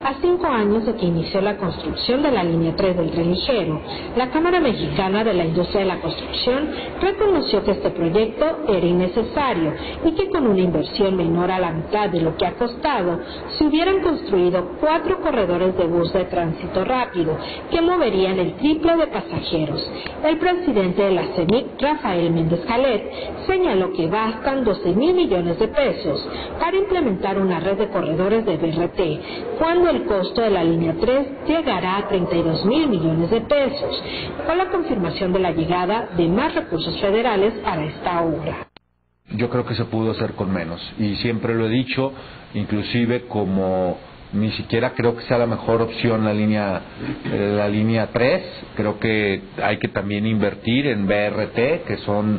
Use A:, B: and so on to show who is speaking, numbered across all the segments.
A: A 5 años de que inició la construcción de la línea 3 del tren ligero, la Cámara Mexicana de la Industria de la Construcción reconoció que este proyecto era innecesario y que con una inversión menor a la mitad de lo que ha costado, se hubieran construido 4 corredores de bus de tránsito rápido que moverían el triple de pasajeros. El presidente de la CEMIC, Rafael Méndez Calet, señaló que bastan 12,000 millones de pesos para implementar una red de corredores de BRT, cuando el costo de la línea 3 llegará a 32,000 millones de pesos, con la confirmación de la llegada de más recursos federales para esta obra.
B: Yo creo que se pudo hacer con menos, y siempre lo he dicho, inclusive como ni siquiera creo que sea la mejor opción la línea 3, creo que hay que también invertir en BRT, que son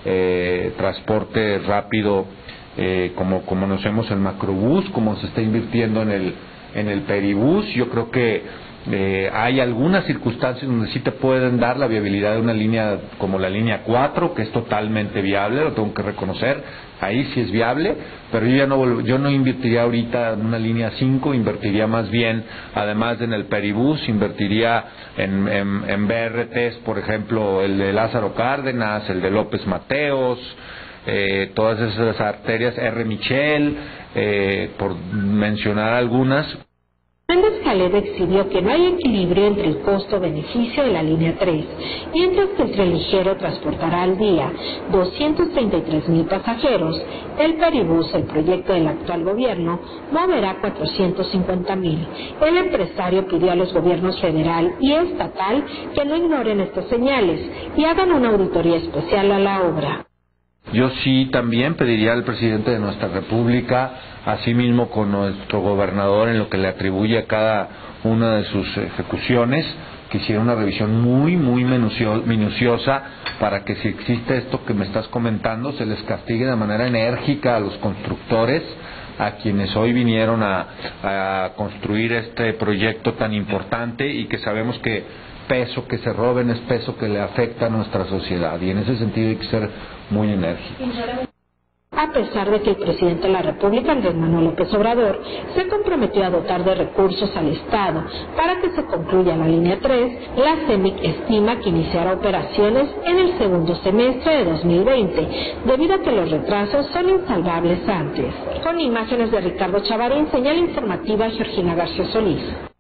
B: transporte rápido, como conocemos el macrobús, como se está invirtiendo en el peribús. Yo creo que hay algunas circunstancias donde sí te pueden dar la viabilidad de una línea como la línea 4, que es totalmente viable, lo tengo que reconocer, ahí sí es viable, pero yo no invertiría ahorita en una línea 5, invertiría más bien, además en el peribús, invertiría en BRTs, por ejemplo, el de Lázaro Cárdenas, el de López Mateos, todas esas arterias, R. Michel, por mencionar algunas.
A: Méndez Calet exhibió que no hay equilibrio entre el costo-beneficio de la línea 3, mientras que el tren ligero transportará al día 233,000 pasajeros. El peribús, el proyecto del actual gobierno, moverá 450,000. El empresario pidió a los gobiernos federal y estatal que no ignoren estas señales y hagan una auditoría especial a la obra.
B: Yo sí también pediría al presidente de nuestra república, asimismo con nuestro gobernador, en lo que le atribuye a cada una de sus ejecuciones, que hiciera una revisión muy minuciosa para que, si existe esto que me estás comentando, se les castigue de manera enérgica a los constructores, a quienes hoy vinieron a construir este proyecto tan importante, y que sabemos que peso que se roben es peso que le afecta a nuestra sociedad, y en ese sentido hay que ser muy enérgicos.
A: A pesar de que el presidente de la República, Andrés Manuel López Obrador, se comprometió a dotar de recursos al Estado para que se concluya la línea 3, la CEMIC estima que iniciará operaciones en el segundo semestre de 2020, debido a que los retrasos son insalvables antes. Con imágenes de Ricardo Chavarín, señal informativa Georgina García Solís.